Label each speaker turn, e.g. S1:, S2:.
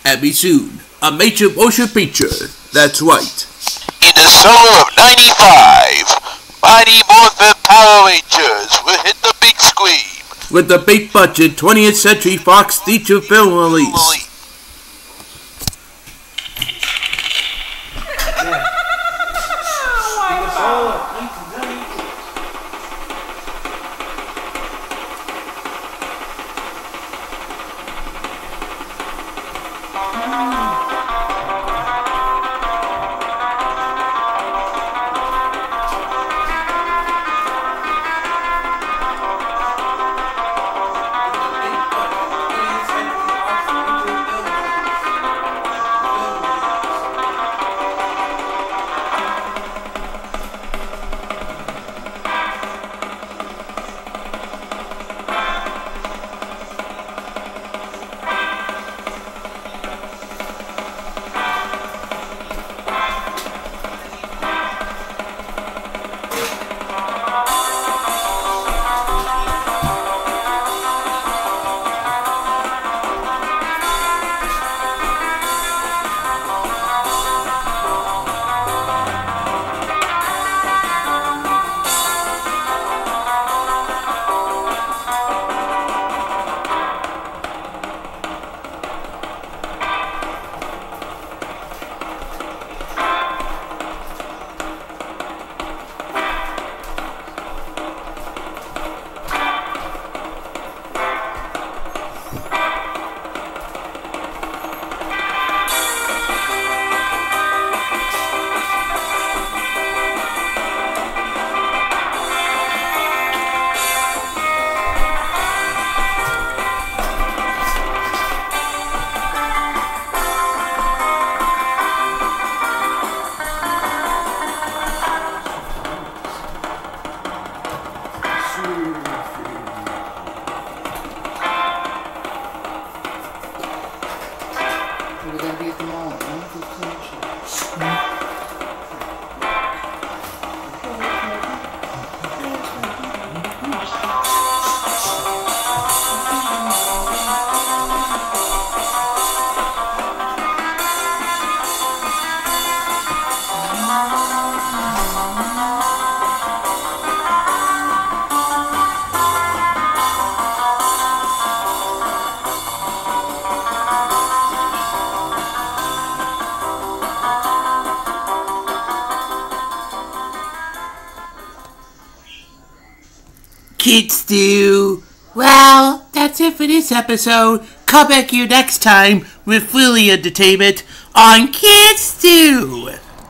S1: and be soon a major motion picture. That's right.
S2: In the summer of '95, Mighty Morphin Power Rangers will hit the big screen
S1: with the big budget 20th Century Fox feature film release.
S3: We gotta get them all.
S1: Kidstew. Well, that's it for this episode. Come back here next time with Philly Entertainment on Kidstew.